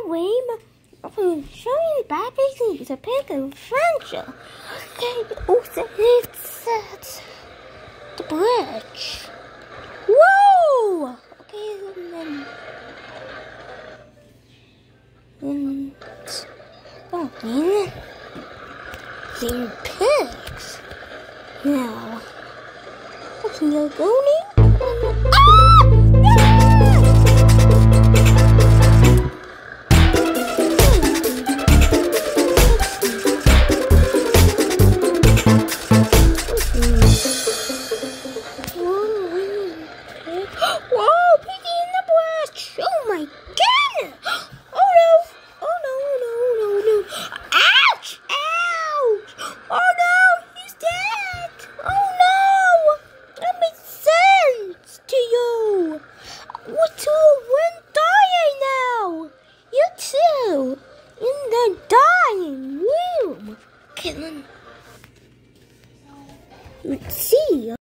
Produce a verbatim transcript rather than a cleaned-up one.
room. I'm showing bad things to pick adventure. Okay, also it's at the bridge. Whoa! Okay, and then and walking seeing pigs. Now I can go going. Ah! Whoa, piggy in the brush! Oh my goodness! Oh no! Oh no, no, no, no! Ouch! Ouch! Oh no! He's dead! Oh no! That makes sense to you! We're two, we're dying now! You too! In the dying room! Can let's see.